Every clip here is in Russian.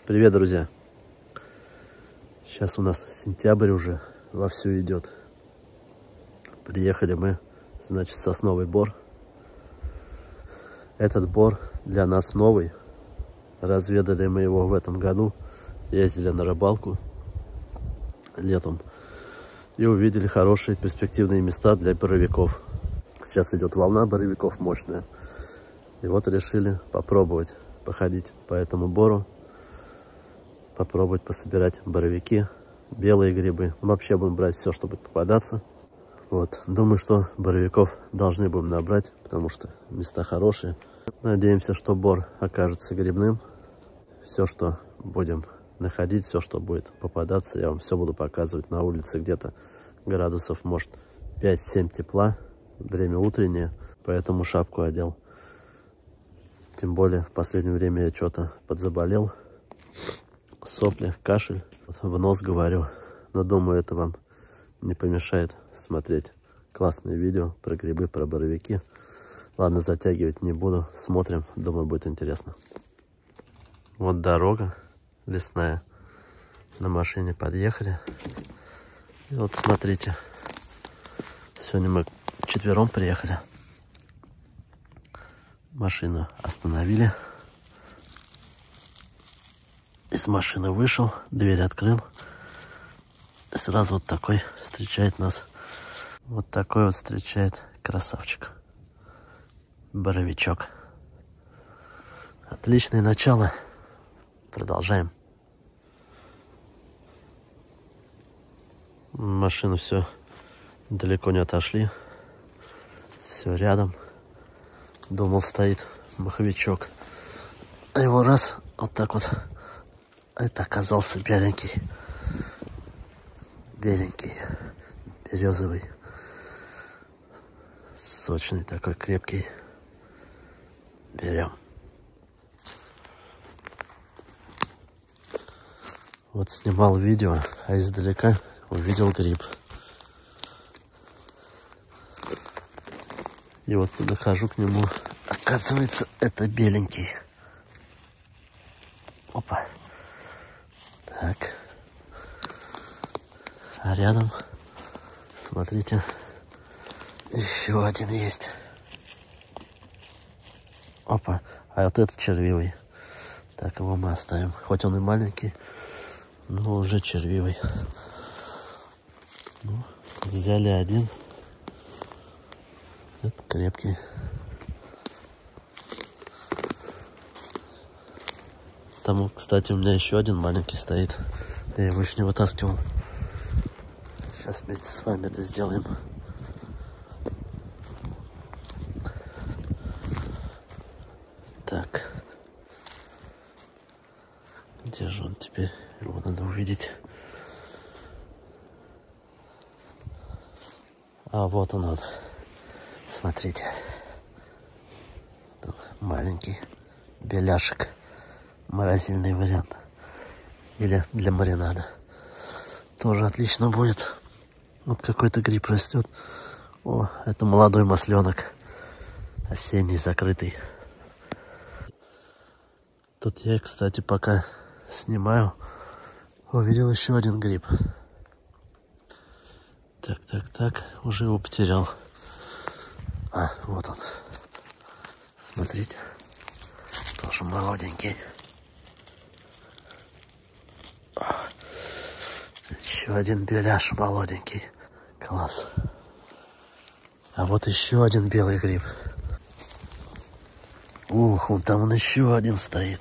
Привет, друзья! Сейчас у нас сентябрь уже вовсю идет. Приехали мы, значит, в Сосновый Бор. Этот бор для нас новый. Разведали мы его в этом году. Ездили на рыбалку летом. И увидели хорошие перспективные места для боровиков. Сейчас идет волна боровиков мощная. И вот решили попробовать походить по этому бору. Попробовать пособирать боровики, белые грибы. Вообще будем брать все, что будет попадаться. Вот, думаю, что боровиков должны будем набрать, потому что места хорошие. Надеемся, что бор окажется грибным. Все, что будем находить, все, что будет попадаться, я вам все буду показывать. На улице где-то градусов, может, 5-7 тепла. Время утреннее, поэтому шапку одел. Тем более, в последнее время я что-то подзаболел. Сопли, кашель. В нос говорю. Но думаю, это вам не помешает смотреть классные видео про грибы, про боровики. Ладно, затягивать не буду. Смотрим. Думаю, будет интересно. Вот дорога лесная. На машине подъехали. И вот смотрите. Сегодня мы вчетвером приехали. Машину остановили. Из машины вышел, дверь открыл. И сразу вот такой встречает нас. Вот такой вот встречает красавчик. Боровичок. Отличное начало. Продолжаем. Машину все далеко не отошли. Все рядом. Думал, стоит маховичок. А его раз, вот так вот. Это оказался беленький. Беленький. Березовый. Сочный такой, крепкий. Берем. Вот снимал видео, а издалека увидел гриб. И вот подхожу к нему. Оказывается, это беленький. Опа. Так. А рядом, смотрите, еще один есть. Опа. А вот этот червивый. Так, его мы оставим. Хоть он и маленький, но уже червивый. Ну, взяли один. Это крепкий. Там, кстати, у меня еще один маленький стоит. Я его еще не вытаскивал. Сейчас вместе с вами это сделаем. Так. Где же он теперь? Его надо увидеть. А вот он. Смотрите. Тут маленький беляшек. Морозильный вариант. Или для маринада. Тоже отлично будет. Вот какой-то гриб растет. О, это молодой масленок. Осенний, закрытый. Тут я, кстати, пока снимаю, увидел еще один гриб. Так. Уже его потерял. А, вот он. Смотрите. Тоже молоденький. Еще один беляш молоденький. Класс. А вот еще один белый гриб. Ух, вон там еще один стоит.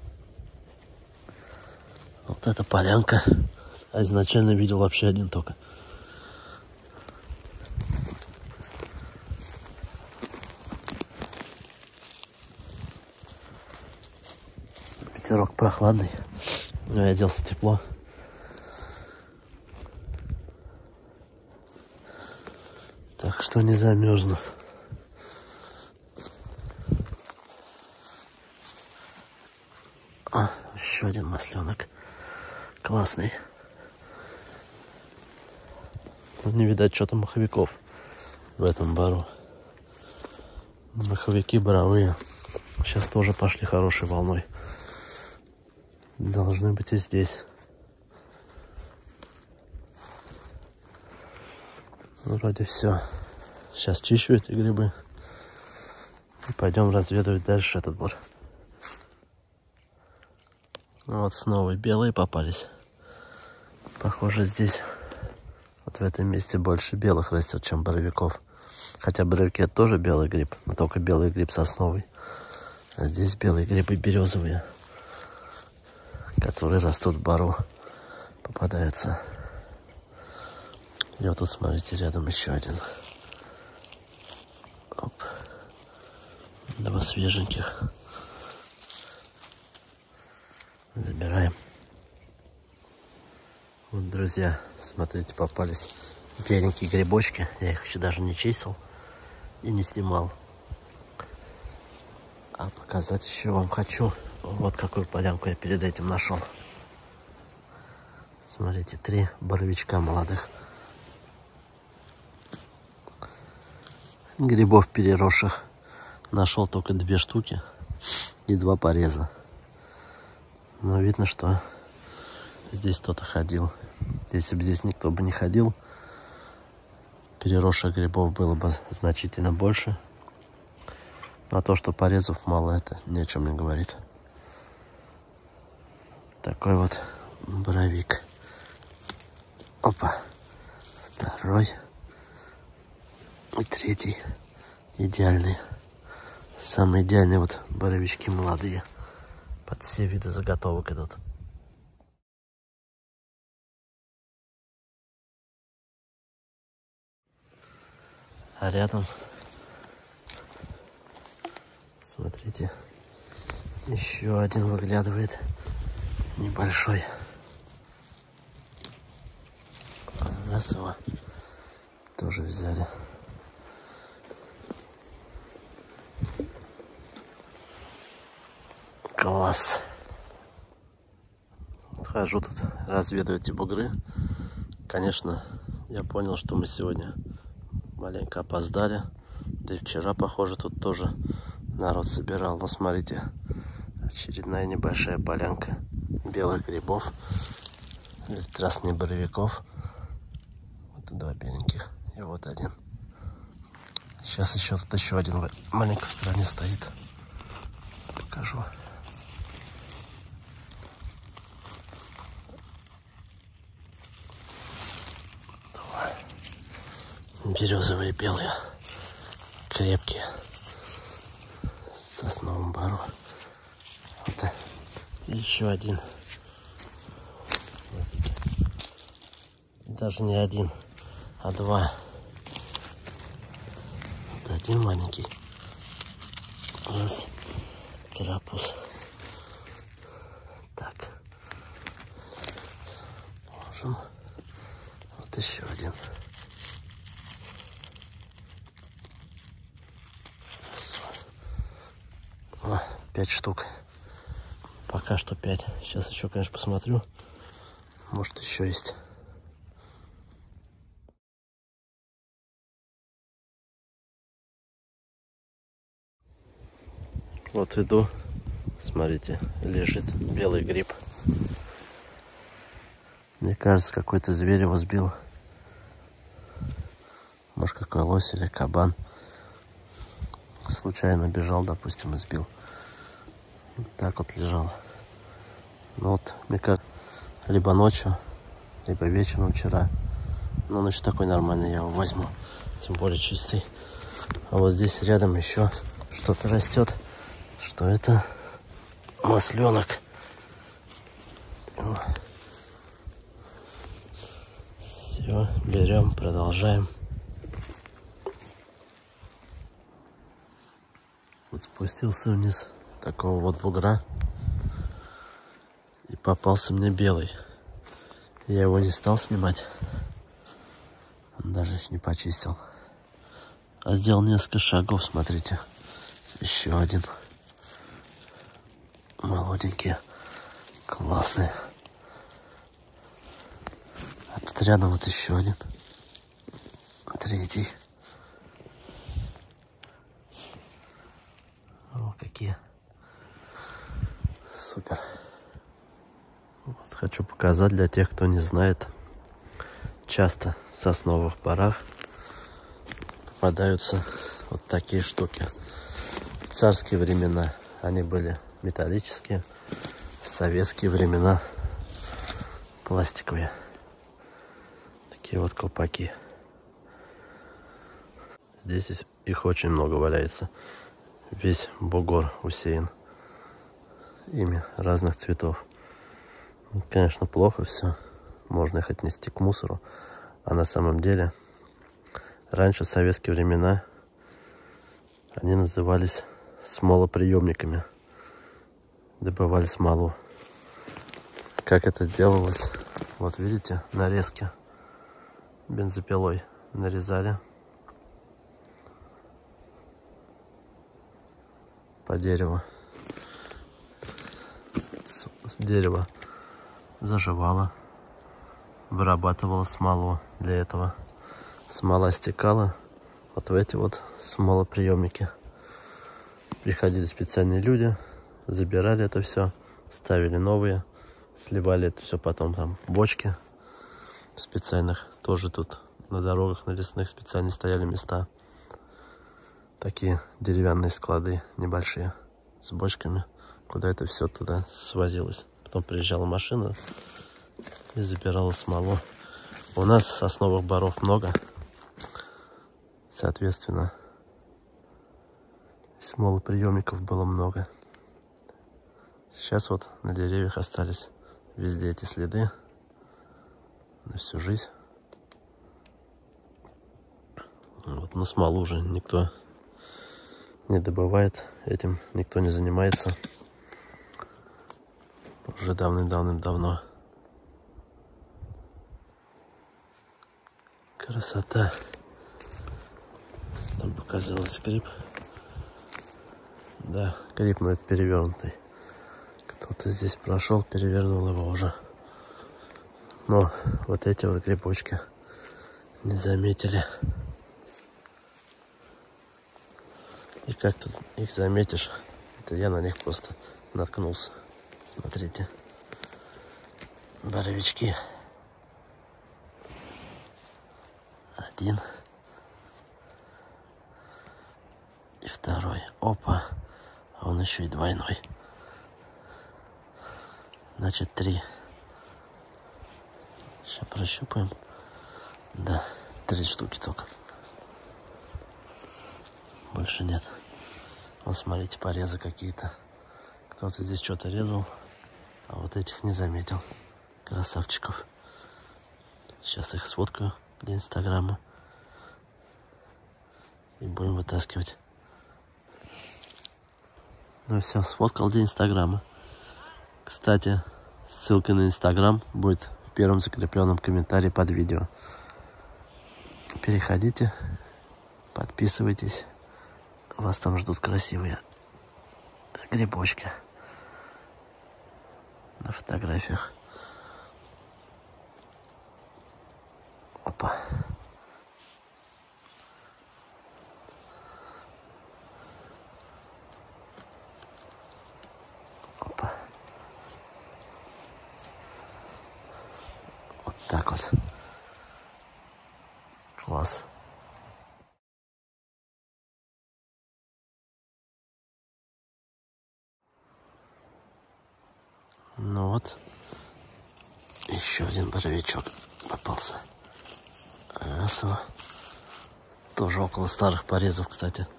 Вот это полянка. А изначально видел вообще один только. Ветерок прохладный. Но я оделся тепло. Так что не замерзну. А, еще один масленок. Классный. Тут не видать что-то маховиков в этом бору. Маховики боровые. Сейчас тоже пошли хорошей волной. Должны быть и здесь. Вроде все. Сейчас чищу эти грибы. И пойдем разведывать дальше этот двор. Вот снова белые попались. Похоже, здесь, вот в этом месте, больше белых растет, чем боровиков. Хотя боровики это тоже белый гриб, но только белый гриб сосновый. А здесь белые грибы березовые, которые растут в бору, попадаются. И вот тут, смотрите, рядом еще один. Оп. Два свеженьких. Забираем. Вот, друзья, смотрите, попались беленькие грибочки. Я их еще даже не чистил и не снимал. А показать еще вам хочу. Вот какую полянку я перед этим нашел. Смотрите, 3 боровичка молодых. Грибов переросших. Нашел только 2 штуки и 2 пореза. Но видно, что здесь кто-то ходил. Если бы здесь никто бы не ходил, переросших грибов было бы значительно больше. А то, что порезов мало, это ни о чем не говорит. Такой вот боровик. Опа. 2-й. И 3-й. Идеальный. Самые идеальные вот боровички молодые. Под все виды заготовок идут. А рядом, смотрите, еще один выглядывает, небольшой. Раз его тоже взяли. Класс. Хожу тут, разведываю эти бугры. Конечно, я понял, что мы сегодня маленько опоздали. Да и вчера, похоже, тут тоже народ собирал. Но смотрите, очередная небольшая полянка белых грибов. В этот раз не боровиков. Вот 2 беленьких. И вот один. Сейчас еще тут еще один маленький в стороне стоит. Покажу. Березовые белые, крепкие, с сосновым бору. Вот. Еще один. Смотрите. Даже не один, а 2. Вот один маленький. Раз. Карапуз. Так. Ложим. Вот еще один. О, 5 штук. Пока что 5. Сейчас еще, конечно, посмотрю. Может, еще есть. Вот иду. Смотрите, лежит белый гриб. Мне кажется, какой-то зверь его сбил. Может, какой лось или кабан. Случайно бежал, допустим, и сбил. Так вот лежал. Ну вот, мне кажется, либо ночью, либо вечером вчера. Но ночью такой нормальный, я его возьму. Тем более чистый. А вот здесь рядом еще что-то растет. Что это? Масленок. Все, берем, продолжаем. Вот спустился вниз такого вот бугра. И попался мне белый. Я его не стал снимать. Он даже не почистил. А сделал несколько шагов, смотрите. Еще один. Молоденькие. Классные. А тут рядом вот еще один. 3-й. О, какие. Супер. Хочу показать для тех, кто не знает. Часто в сосновых борах попадаются вот такие штуки. В царские времена они были металлические, в советские времена пластиковые. Такие вот колпаки. Здесь их очень много валяется. Весь бугор усеян ими разных цветов. Конечно, плохо все. Можно их отнести к мусору. А на самом деле, раньше, в советские времена, они назывались смолоприемниками. Добывали смолу. Как это делалось? Вот видите, нарезки бензопилой нарезали по дереву. С дерева заживало, вырабатывала смолу. Для этого смола стекала вот в эти вот смолоприемники. Приходили специальные люди, забирали это все, ставили новые, сливали это все потом там в бочки специальных. Тоже тут на дорогах, на лесных специально стояли места. Такие деревянные склады небольшие с бочками, куда это все туда свозилось. Потом приезжала машина и забирала смолу. У нас сосновых боров много. Соответственно, смолоприемников было много. Сейчас вот на деревьях остались везде эти следы. На всю жизнь. Вот, но смолу уже никто не добывает. Этим никто не занимается. Уже давным-давно. Красота. Там показалось гриб. Да, гриб, но это перевернутый. Кто-то здесь прошел, перевернул его уже. Но вот эти вот грибочки не заметили. И как тут их заметишь? Это я на них просто наткнулся. Смотрите. Боровички. Один. И второй. Опа. А он еще и двойной. Значит, 3. Сейчас прощупаем. Да, 3 штуки только. Больше нет. Вот смотрите, порезы какие-то. Кто-то здесь что-то резал, а вот этих не заметил. Красавчиков. Сейчас их сфоткаю для Инстаграма. И будем вытаскивать. Ну все, сфоткал для Инстаграма. Кстати, ссылка на Инстаграм будет в первом закрепленном комментарии под видео. Переходите, подписывайтесь. Вас там ждут красивые грибочки на фотографиях. Опа. Опа. Вот так вот. Класс. Ну вот, еще один боровичок попался. Раз его. Тоже около старых порезов, кстати.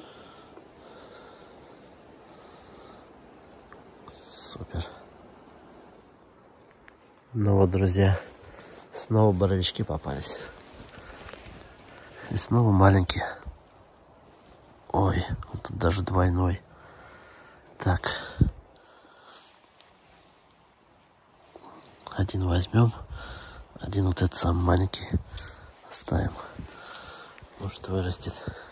Супер. Ну вот, друзья, снова боровички попались. И снова маленькие. Ой, вот тут даже двойной. Так. Один возьмем, один вот этот самый маленький оставим. Может, вырастет.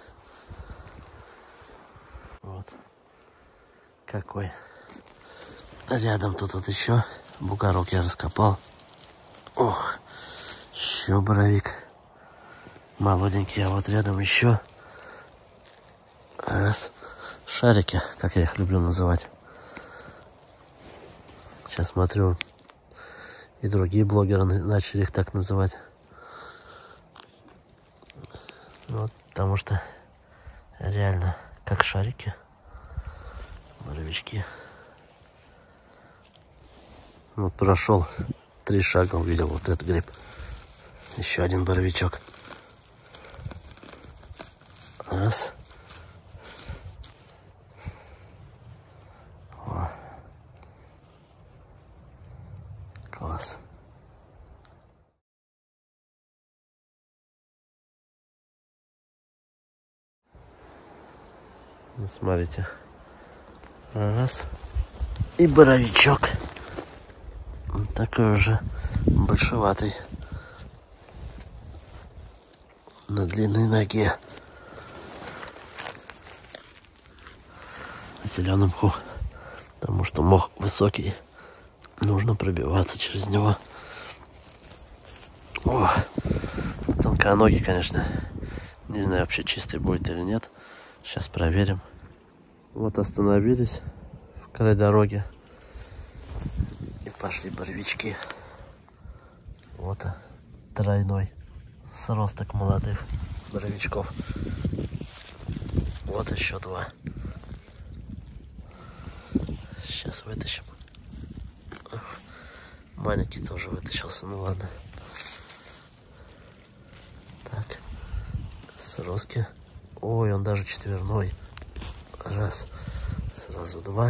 Вот. Какой. Рядом тут вот еще бугорок я раскопал. Ох, еще боровик. Молоденький, а вот рядом еще. Раз. Шарики, как я их люблю называть. Сейчас смотрю. И другие блогеры начали их так называть. Вот, потому что реально как шарики, боровички. Вот прошел 3 шага, увидел вот этот гриб. Еще один боровичок. Раз. О. Класс. Ну, смотрите. Раз. И боровичок. Вот такой уже большеватый. На длинной ноге. В зеленом мху. Потому что мох высокий. Нужно пробиваться через него. О, тонконогий, конечно. Не знаю, вообще чистый будет или нет. Сейчас проверим. Вот остановились в край дороги. И пошли боровички. Вот тройной сросток молодых боровичков. Вот еще 2. Сейчас вытащим. Маленький тоже вытащился, ну ладно. Так, сростки. Ой, он даже четверной. Раз, сразу 2.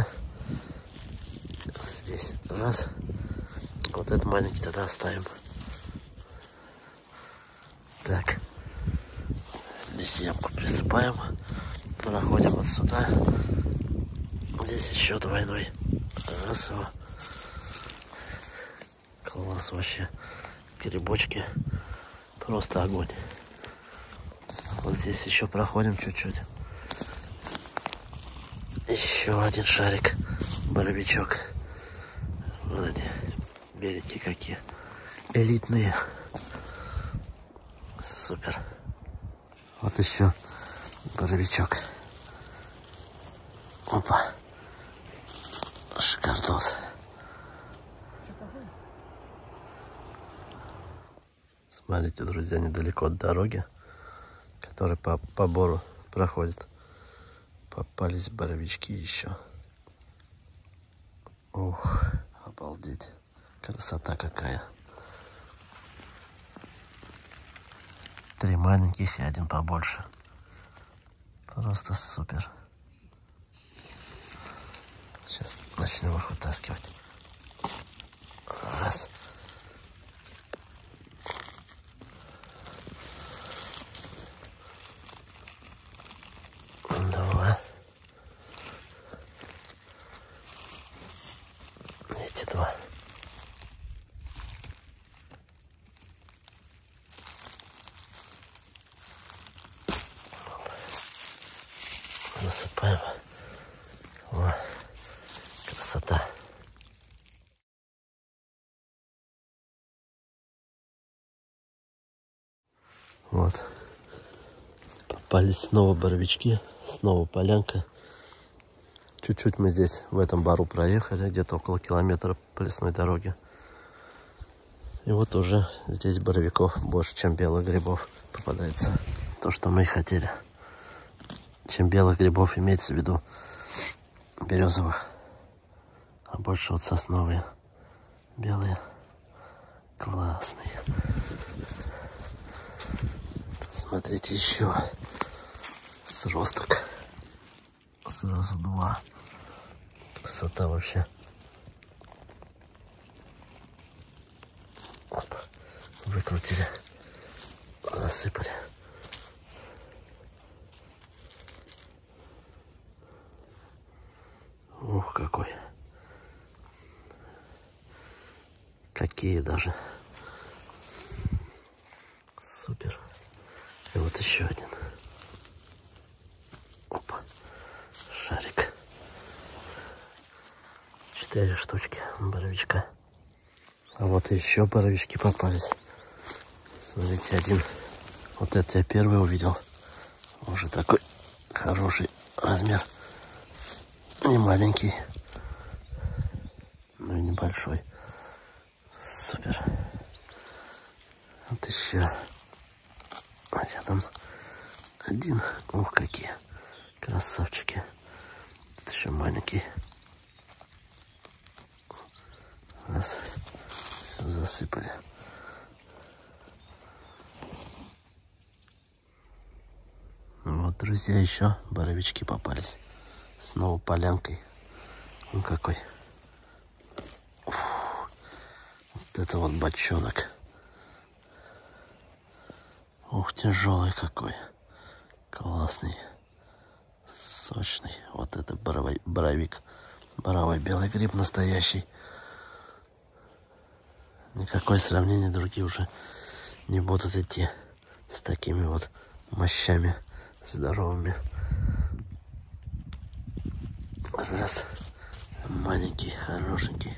Здесь раз. Вот этот маленький тогда оставим. Так, здесь ямку присыпаем. Проходим вот сюда. Здесь еще двойной. Раз его. Класс вообще. Грибочки. Просто огонь. Вот здесь еще проходим чуть-чуть. Еще один шарик. Боровичок. Вот они. Беленькие какие. Элитные. Супер. Вот еще боровичок. Опа. Шикардос. Смотрите, друзья, недалеко от дороги, которая по бору проходит, попались боровички еще. Ух, обалдеть. Красота какая. 3 маленьких и 1 побольше. Просто супер. Сейчас начнем их вытаскивать. Раз. Два. Эти 2. Засыпаем. О, красота. Вот. Попались снова боровички. Снова полянка. Чуть-чуть мы здесь в этом бару проехали. Где-то около километра по лесной дороге. И вот уже здесь боровиков больше, чем белых грибов попадается. То, что мы и хотели. Чем белых грибов имеется в виду березовых. А больше вот сосновые. Белые. Классные. Смотрите, еще сросток. Сразу 2. Красота вообще. Оп. Выкрутили. Засыпали. Ух, какой. Какие даже. Супер. И вот еще один. Опа. Шарик. 4 штучки боровичка. А вот еще боровички попались. Смотрите, один. Вот это я первый увидел. Уже такой хороший размер. Не маленький, но и небольшой. Супер. Вот еще. А рядом один. Ух, какие красавчики. Тут еще маленький. Раз. Все засыпали. Вот, друзья, еще боровички попались. Снова полянкой. Он какой. Ух, вот это вот бочонок. Ух, тяжелый какой. Классный. Сочный. Вот это боровик. Боровой белый гриб настоящий. Никакое сравнение другие уже не будут идти с такими вот мощами здоровыми. Раз. Маленький, хорошенький.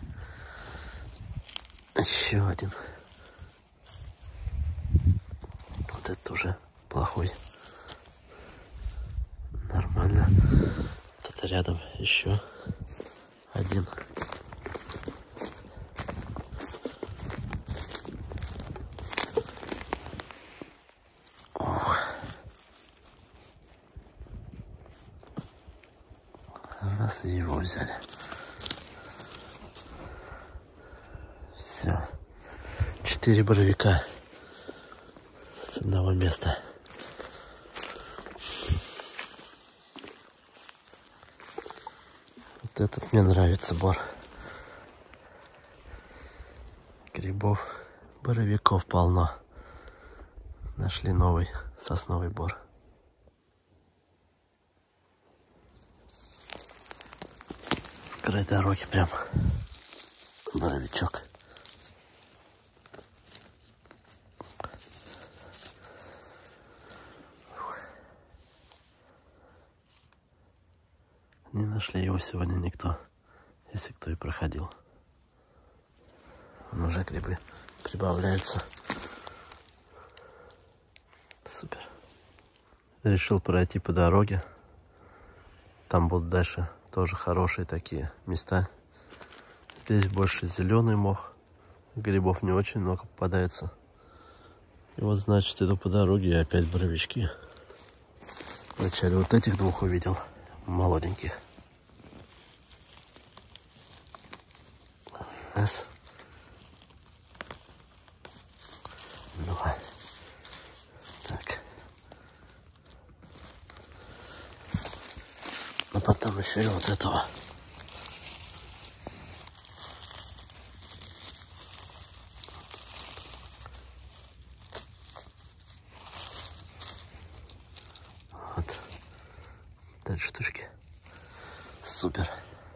Еще один. Вот это уже плохой. Нормально. Тут рядом еще один. Ох. Раз и его взяли. Все. 4 боровика с одного места. Вот этот мне нравится бор. Грибов, боровиков полно. Нашли новый сосновый бор. В край дороги прям боровичок. Не нашли его сегодня никто, если кто и проходил. Но уже грибы прибавляются. Супер. Решил пройти по дороге. Там будут дальше тоже хорошие такие места. Здесь больше зеленый мох. Грибов не очень много попадается. И вот, значит, иду по дороге и опять боровички. Вначале вот этих двух увидел. Молоденьких. Раз. Два. Так. А потом еще и вот этого. Вот. 5 штучки. Супер.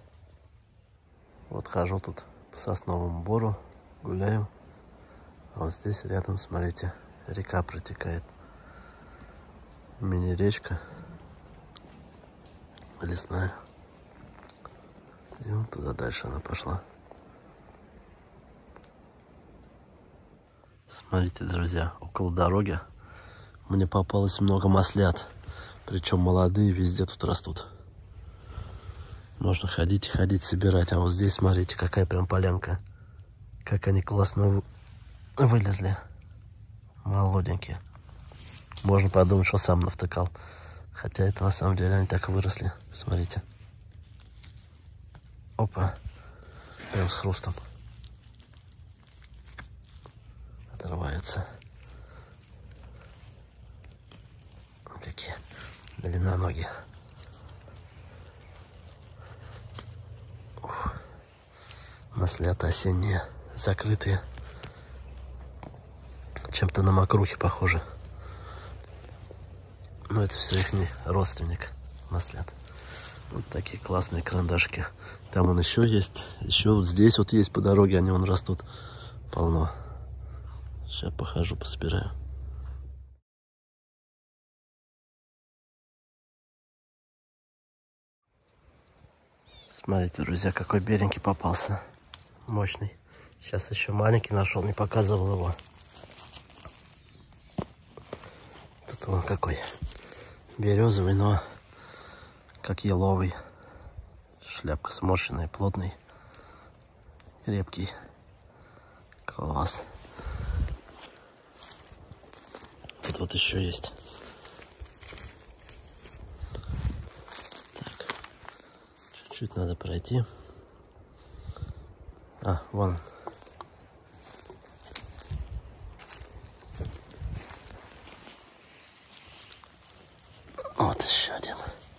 Вот хожу тут по сосновому бору, гуляю. А вот здесь рядом, смотрите, река протекает. Мини-речка. Лесная. И вот туда дальше она пошла. Смотрите, друзья, около дороги мне попалось много маслят. Причем молодые везде тут растут. Можно ходить и ходить собирать. А вот здесь, смотрите, какая прям полянка. Как они классно вылезли. Молоденькие. Можно подумать, что сам навтыкал. Хотя это на самом деле они так и выросли. Смотрите. Опа. Прям с хрустом. Отрываются. Какие длинноногие. Маслята осенние, закрытые. Чем-то на мокрухи похожи. Но это все их родственник, маслят. Вот такие классные карандашки. Там он еще есть. Еще вот здесь вот есть по дороге, они вон растут. Полно. Сейчас похожу, пособираю. Смотрите, друзья, какой беленький попался. Мощный. Сейчас еще маленький нашел, не показывал его. Тут он какой. Березовый, но как еловый. Шляпка сморщенная, плотный. Крепкий. Класс. Тут вот еще есть. Так. Чуть-чуть надо пройти. А, вон. Вот еще один.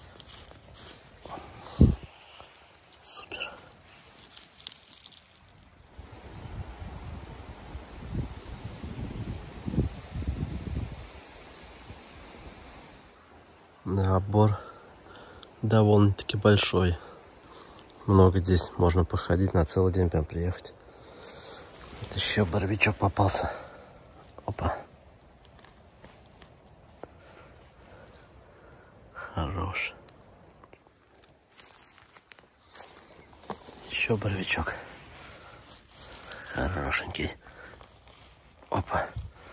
Супер. Да, оббор довольно-таки большой. Много здесь можно походить, на целый день прям приехать. Вот еще боровичок попался. Опа. Хорош. Еще боровичок. Хорошенький. Опа.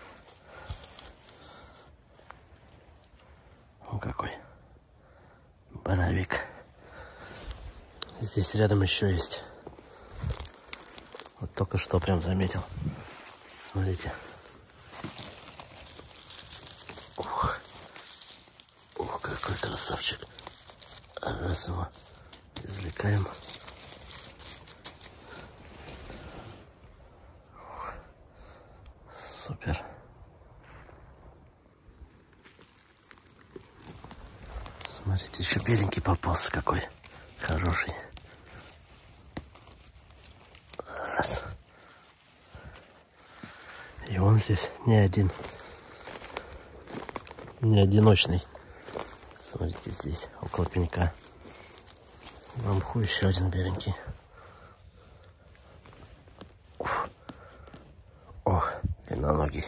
Ну какой. Боровик. Здесь рядом еще есть. Вот только что прям заметил. Смотрите. Ух. Ух, какой красавчик. Раз его извлекаем. Супер. Смотрите, еще беленький попался какой. Хороший. Раз. И он здесь не один. Не одиночный. Смотрите, здесь около пенька. На мху еще один беленький. Уф. Ох, длинноногий.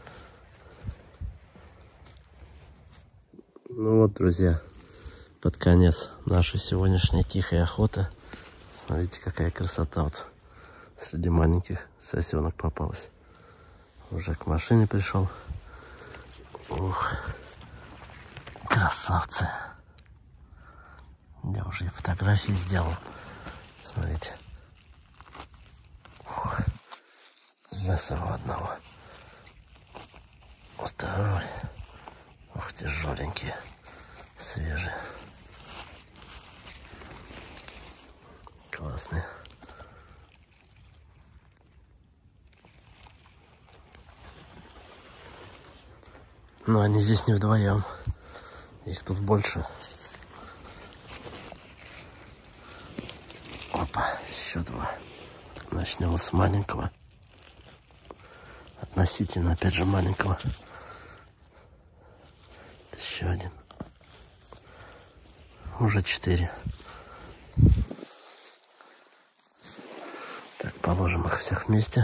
Ну вот, друзья, под конец нашей сегодняшней тихой охоты. Смотрите, какая красота вот среди маленьких сосенок попалась. Уже к машине пришел. Ух, красавцы. Я уже и фотографии сделал. Смотрите. Ух, раз его одного. Второй. Ух, тяжеленькие. Свежие. Классные. Но они здесь не вдвоем. Их тут больше. Опа, еще два. Начнем с маленького. Относительно, опять же, маленького. Еще один. Уже 4. Так, положим их всех вместе.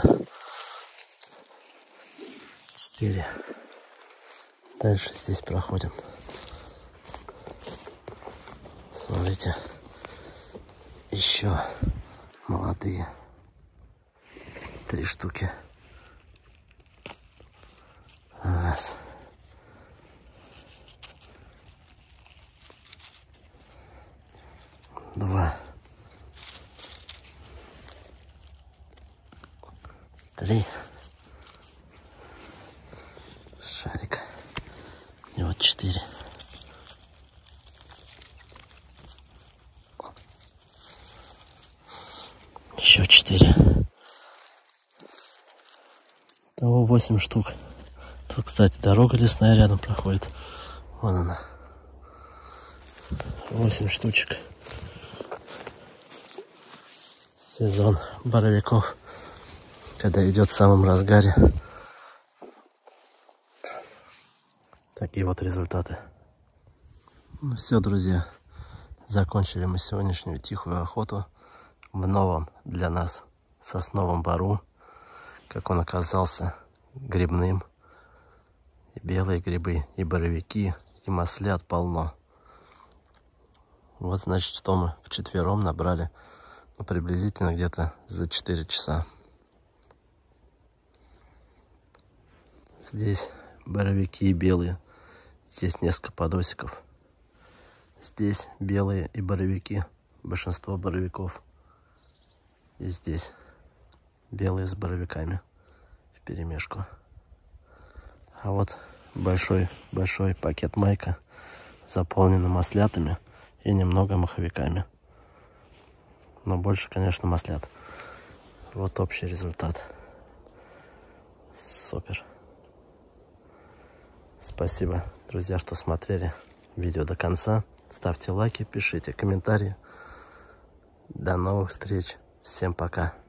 4. Дальше здесь проходим. Смотрите. Еще молодые. 3 штуки. Раз. Два. 3. Шарик. И вот 4. Еще 4. Того 8 штук. Тут, кстати, дорога лесная рядом проходит. Вон она. 8 штучек. Сезон боровиков, когда идет в самом разгаре. Такие вот результаты. Ну все, друзья. Закончили мы сегодняшнюю тихую охоту в новом для нас сосновом бору. Как он оказался грибным. И белые грибы, и боровики, и маслят полно. Вот, значит, что мы вчетвером набрали. Ну, приблизительно где-то за 4 часа. Здесь боровики и белые. Здесь несколько подосиков. Здесь белые и боровики. Большинство боровиков. И здесь белые с боровиками. вперемешку. А вот большой пакет майка заполнен маслятами и немного маховиками. Но больше, конечно, маслят. Вот общий результат. Супер. Спасибо, друзья, что смотрели видео до конца. Ставьте лайки, пишите комментарии. До новых встреч. Всем пока.